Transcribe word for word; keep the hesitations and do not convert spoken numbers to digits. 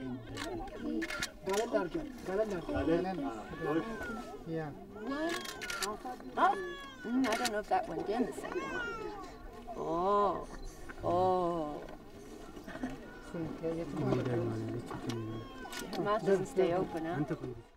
Yeah. Oh, mm, I don't know if that went in the second one. Oh, oh. Your mouth doesn't stay open, huh?